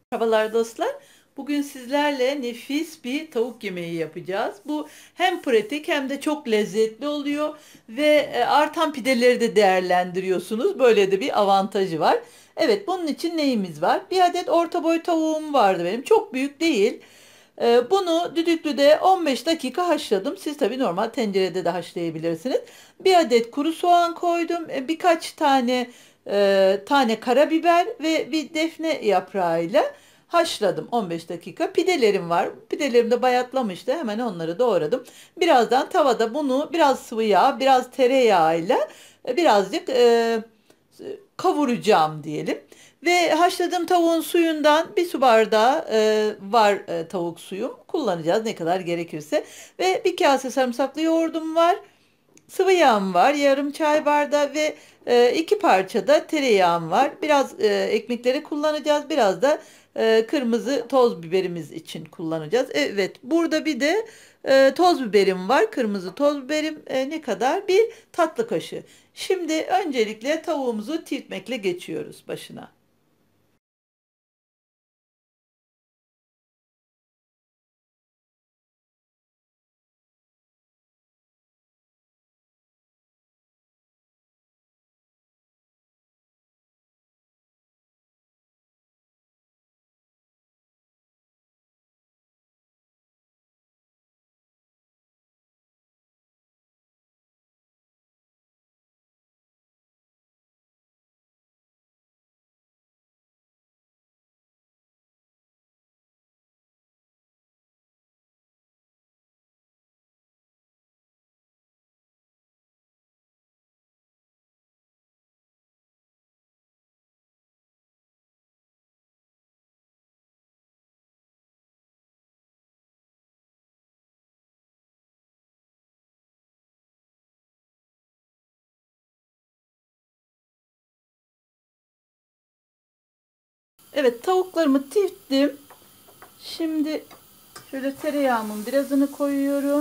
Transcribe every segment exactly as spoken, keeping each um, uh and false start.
Merhabalar dostlar. Bugün sizlerle nefis bir tavuk yemeği yapacağız. Bu hem pratik hem de çok lezzetli oluyor ve e, artan pideleri de değerlendiriyorsunuz. Böyle de bir avantajı var. Evet, bunun için neyimiz var? Bir adet orta boy tavuğum vardı benim. Çok büyük değil. E, Bunu düdüklüde on beş dakika haşladım. Siz tabii normal tencerede de haşlayabilirsiniz. Bir adet kuru soğan koydum. E, Birkaç tane e, tane karabiber ve bir defne yaprağıyla haşladım on beş dakika. Pidelerim var. Pidelerim de bayatlamıştı. Hemen onları doğradım. Birazdan tavada bunu biraz sıvı yağ, biraz tereyağıyla e, birazcık e, kavuracağım diyelim. Ve haşladığım tavuğun suyundan bir su bardağı e, var e, tavuk suyum. Kullanacağız ne kadar gerekirse. Ve bir kase sarımsaklı yoğurdum var. Sıvı yağım var, yarım çay bardağı ve e, iki parça da tereyağım var. Biraz e, ekmekleri kullanacağız, biraz da e, kırmızı toz biberimiz için kullanacağız. Evet, burada bir de e, toz biberim var, kırmızı toz biberim e, ne kadar? Bir tatlı kaşığı. Şimdi öncelikle tavuğumuzu tiltmekle geçiyoruz başına. Evet, tavuklarımı tiftim. Şimdi şöyle tereyağımın birazını koyuyorum.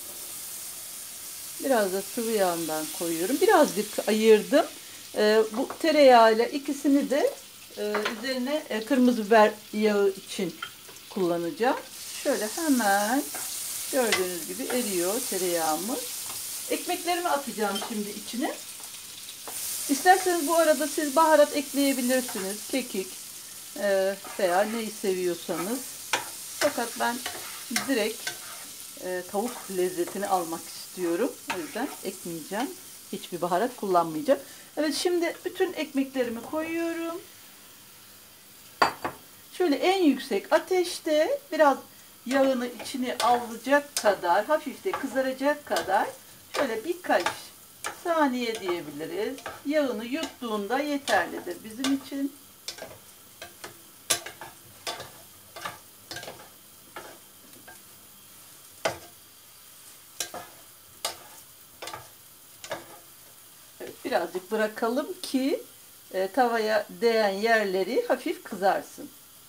Biraz da sıvı yağından koyuyorum. Birazcık ayırdım. Ee, bu tereyağıyla ikisini de e, üzerine e, kırmızı biber yağı için kullanacağım. Şöyle hemen gördüğünüz gibi eriyor tereyağımız. Ekmeklerimi atacağım şimdi içine. İsterseniz bu arada siz baharat ekleyebilirsiniz. Kekik e, veya neyi seviyorsanız. Fakat ben direkt e, tavuk lezzetini almak istiyorum. O yüzden ekmeyeceğim. Hiçbir baharat kullanmayacağım. Evet, şimdi bütün ekmeklerimi koyuyorum. Şöyle en yüksek ateşte biraz yağını içine alacak kadar, hafif de kızaracak kadar şöyle birkaç saniye diyebiliriz. Yağını yuttuğunda yeterlidir bizim için. Evet, birazcık bırakalım ki e, tavaya değen yerleri hafif kızarsın.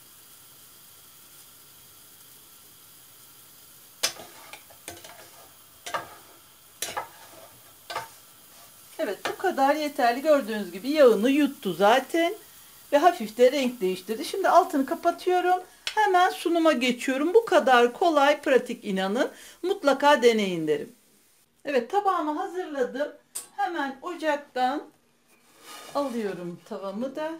Evet, bu kadar yeterli. Gördüğünüz gibi yağını yuttu zaten ve hafif de renk değiştirdi. Şimdi altını kapatıyorum. Hemen sunuma geçiyorum. Bu kadar kolay, pratik, inanın. Mutlaka deneyin derim. Evet, tabağımı hazırladım. Hemen ocaktan alıyorum tavamı da.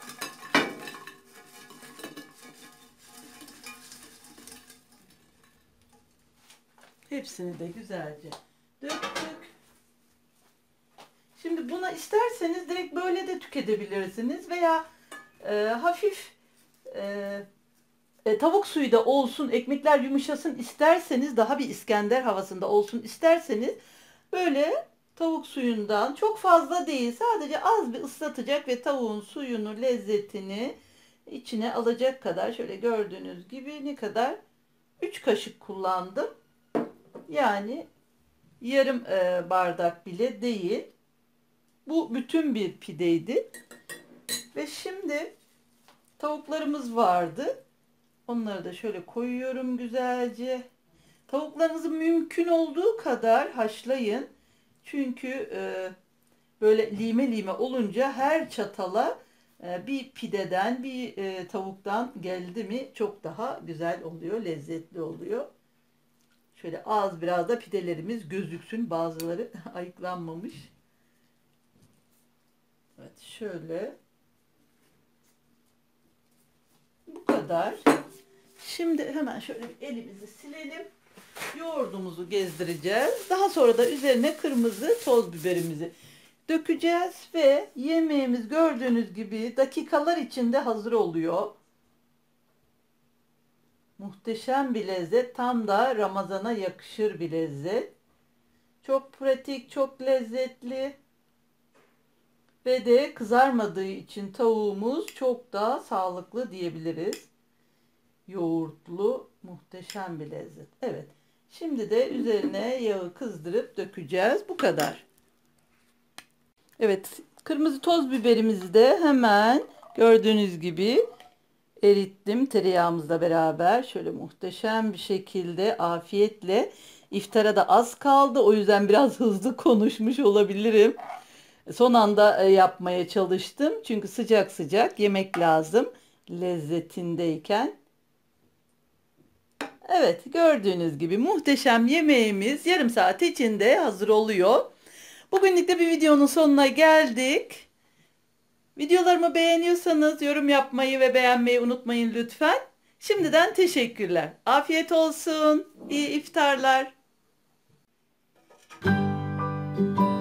Hepsini de güzelce döktük. Şimdi buna isterseniz direkt böyle de tüketebilirsiniz veya e, hafif e, e, tavuk suyu da olsun, ekmekler yumuşasın isterseniz, daha bir İskender havasında olsun isterseniz böyle tavuk suyundan çok fazla değil, sadece az bir ıslatacak ve tavuğun suyunu, lezzetini içine alacak kadar, şöyle gördüğünüz gibi ne kadar, üç kaşık kullandım. Yani yarım e, bardak bile değil. Bu bütün bir pideydi. Ve şimdi tavuklarımız vardı. Onları da şöyle koyuyorum güzelce. Tavuklarınızı mümkün olduğu kadar haşlayın. Çünkü e, böyle lime lime olunca her çatala e, bir pideden, bir e, tavuktan geldi mi çok daha güzel oluyor, lezzetli oluyor. Şöyle az biraz da pidelerimiz gözüksün. Bazıları ayıklanmamış. Evet, şöyle. Bu kadar. Şimdi hemen şöyle bir elimizi silelim. Yoğurdumuzu gezdireceğiz. Daha sonra da üzerine kırmızı toz biberimizi dökeceğiz ve yemeğimiz gördüğünüz gibi dakikalar içinde hazır oluyor. Muhteşem bir lezzet. Tam da Ramazana yakışır bir lezzet. Çok pratik, çok lezzetli ve de kızarmadığı için tavuğumuz çok daha sağlıklı diyebiliriz. Yoğurtlu muhteşem bir lezzet. Evet. Şimdi de üzerine yağı kızdırıp dökeceğiz. Bu kadar. Evet. Kırmızı toz biberimizi de hemen gördüğünüz gibi erittim tereyağımızla beraber. Şöyle muhteşem bir şekilde afiyetle, iftara da az kaldı. O yüzden biraz hızlı konuşmuş olabilirim. Son anda e, yapmaya çalıştım. Çünkü sıcak sıcak yemek lazım lezzetindeyken. Evet, gördüğünüz gibi muhteşem yemeğimiz yarım saat içinde hazır oluyor. Bugünlük de bir videonun sonuna geldik. Videolarımı beğeniyorsanız yorum yapmayı ve beğenmeyi unutmayın lütfen. Şimdiden teşekkürler. Afiyet olsun. İyi iftarlar.